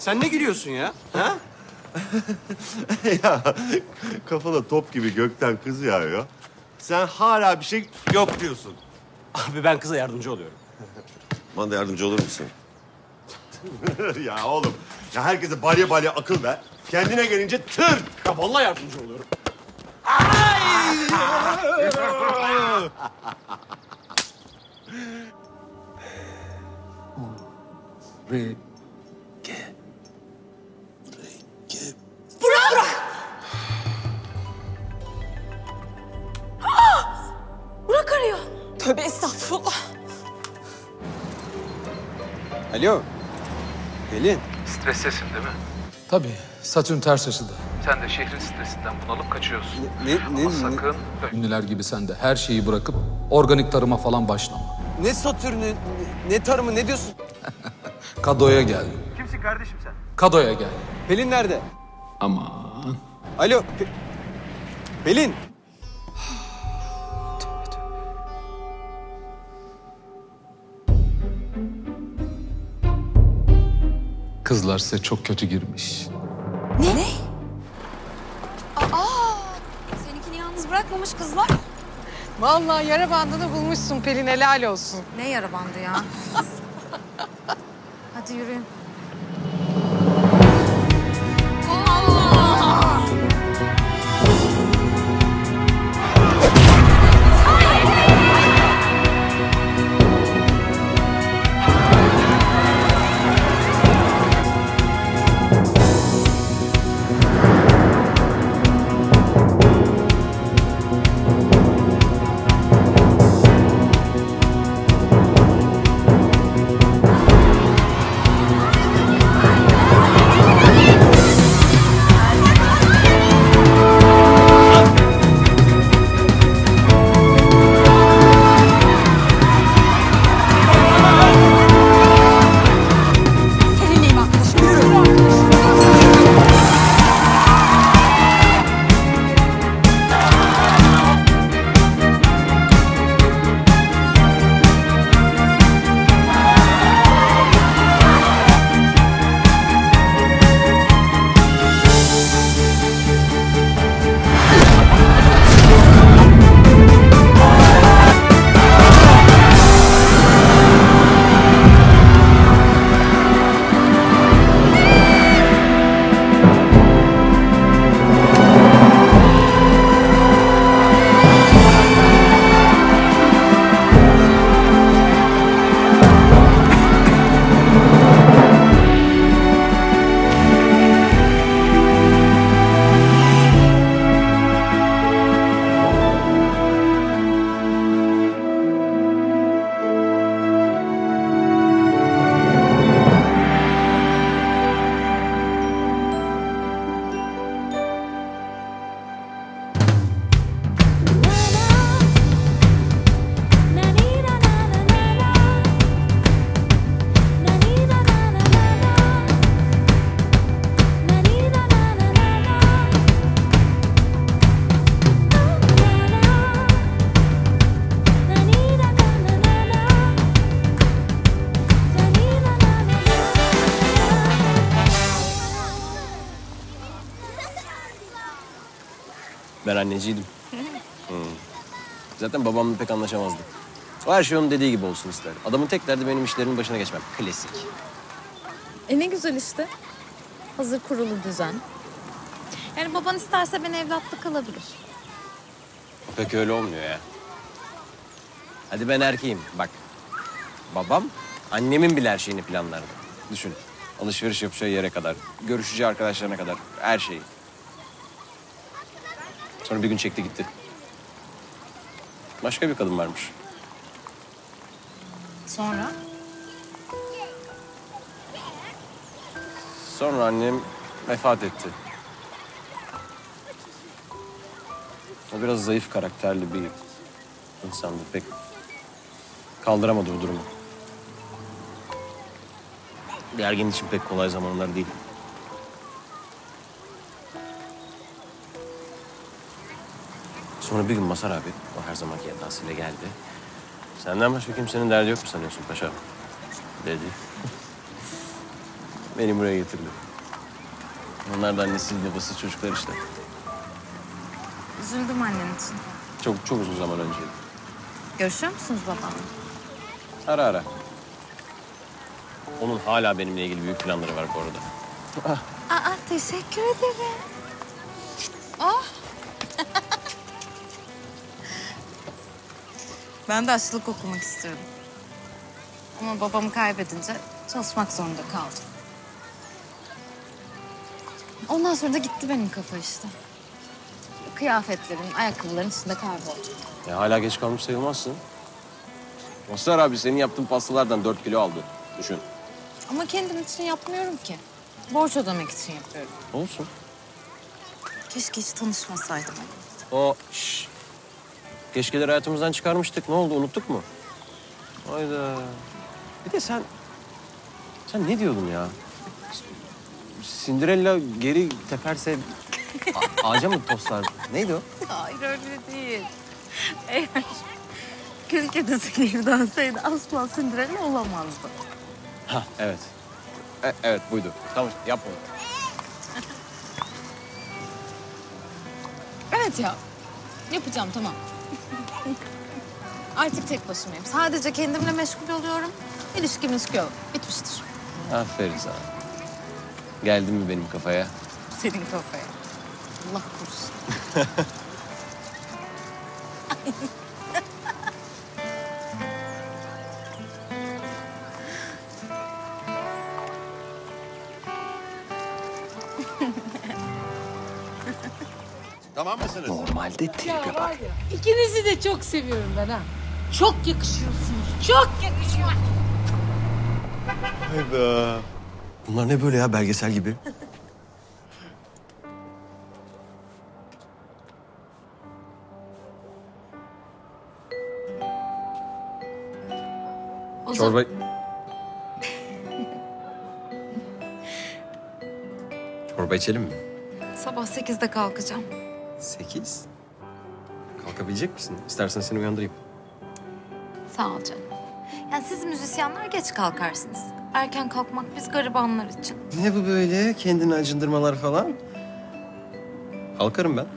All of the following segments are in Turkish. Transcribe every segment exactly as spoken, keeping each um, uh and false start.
Sen ne gülüyorsun ya? Ha? Ya kafana top gibi gökten kız yağıyor. Sen hala bir şey yok diyorsun. Abi ben kıza yardımcı oluyorum. Bana da yardımcı olur musun? Ya oğlum, ya herkese balya balya akıl ver. Kendine gelince tır. Ya vallahi yardımcı oluyorum. Re... Burak arıyor. Tövbe estağfurullah. Alo. Pelin. Stressesin değil mi? Tabii. Satürn ters açıda. Sen de şehrin stresinden bunalıp kaçıyorsun. Ne, ne, Ama ne, sakın... Ünlüler gibi sen de her şeyi bırakıp organik tarıma falan başlama. ne Satürn'ü, ne, ne tarımı, ne diyorsun? Kado'ya gel. Kimsin kardeşim sen? Kado'ya gel. Pelin nerede? Aman. Alo. Pe- Pelin. Kızlar size çok kötü girmiş. Ne? Ne? Aa, seninkini yalnız bırakmamış kızlar. Vallahi yara bandını bulmuşsun Pelin, helal olsun. Ne yara bandı ya? Hadi yürüyün. Seninleyim arkadaşım. Yürü. Ben anneciydim. Hmm. Zaten babamla pek anlaşamazdık. O her şey onun dediği gibi olsun ister. Adamın tek derdi benim işlerimin başına geçmem. Klasik. E ne güzel işte. Hazır kurulu düzen. Yani baban isterse beni evlatlık alabilir. Pek öyle olmuyor ya. Hadi ben erkeğim bak. Babam annemin bile her şeyini planlardı. Düşün. Alışveriş yapacağı yere kadar, görüşeceği arkadaşlarına kadar her şeyi. Sonra bir gün çekti gitti. Başka bir kadın varmış. Sonra? Sonra annem vefat etti. O biraz zayıf karakterli bir insandı. Pek kaldıramadı bu durumu. Bir ergen için pek kolay zamanlar değil. Sonra bir gün Masar abi, o her zamanki edasıyla geldi. Senden başka kimsenin derdi yok mu sanıyorsun paşa? Dedi. Beni buraya getirdi. Onlar da annesiz babasız çocuklar işte. Üzüldüm annen için. Çok çok uzun zaman önce. Görüşüyor musunuz babanla? Ara ara. Onun hala benimle ilgili büyük planları var bu arada. Aa, teşekkür ederim. Ah. Ben de aşçılık okumak istiyorum. Ama babamı kaybedince çalışmak zorunda kaldım. Ondan sonra da gitti benim kafa işte. Kıyafetlerin, ayakkabıların içinde kayboldu. Ya hala geç kalmış sayılmazsın. Mazhar abi senin yaptığın pastalardan dört kilo aldı. Düşün. Ama kendim için yapmıyorum ki. Borç ödemek için yapıyorum. Olsun. Keşke hiç tanışmasaydım. O şş. Keşkeleri hayatımızdan çıkarmıştık. Ne oldu? Unuttuk mu? Hayda. Bir de sen... Sen ne diyordun ya? Cinderella geri teperse a- ağaca mı toslar? Neydi o? Hayır öyle değil. Eğer kül kedisi gibi dönseydi asla Cinderella olamazdı. Ha evet. E- evet buydu. Tamam yap onu. Evet ya. Yapacağım tamam. Artık tek başımayım. Sadece kendimle meşgul oluyorum. İlişki miski yok. Bitmiştir. Aferin sana. Geldin mi benim kafaya? Senin kafaya. Allah korusun. Tamam mısınız? Normalde tribe bak. İkinizi de çok seviyorum ben ha. Çok yakışıyorsunuz. Çok yakışıyor. Hayda. Bunlar ne böyle ya belgesel gibi? O zaman Çorba... Çorba içelim mi? sabah sekizde kalkacağım. Sekiz. Kalkabilecek misin? İstersen seni uyandırayım. Sağ ol canım. Yani siz müzisyenler geç kalkarsınız. Erken kalkmak biz garibanlar için. Ne bu böyle? Kendini acındırmalar falan? Kalkarım ben.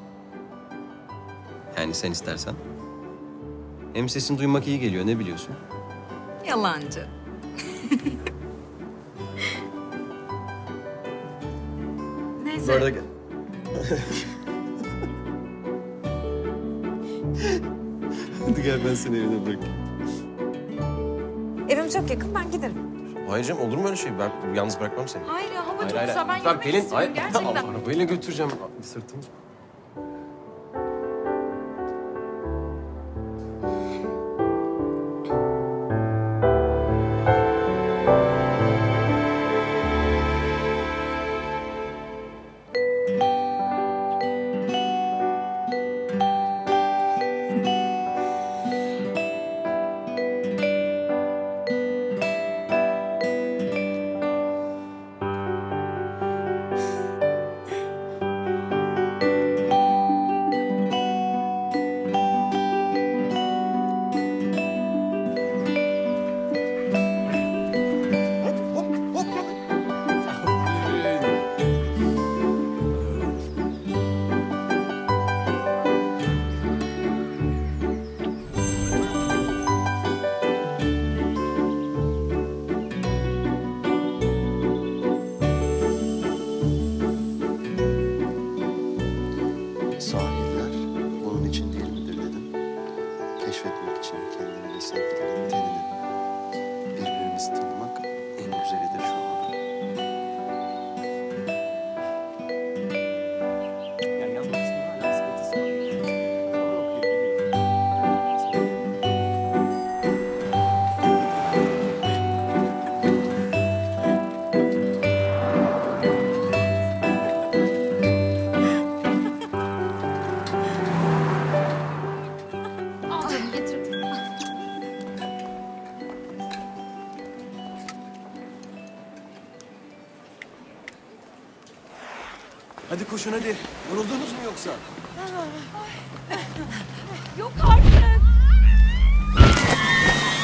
Yani sen istersen. Hem sesini duymak iyi geliyor, ne biliyorsun? Yalancı. Neyse. Bu arada gel. Hadi gel ben seni evine bırakayım. Evim çok yakın, ben giderim. Hayır canım, olur mu öyle şey? Ben yalnız bırakmam seni. Hayır ya, hava Hayır, çok hayır, güzel. Ben hayır. yürümek Pelin, istiyorum hayır. gerçekten. Arabayla götüreceğim sırtımı. Sahiller bunun için değil midir dedim. Keşfetmek için kendini ve sevgilinin tenini. Birbirimizi tanımak en güzelidir şu an. Al canım getirdim. Hadi koşun hadi. Yoruldunuz mu yoksa? Yok artık.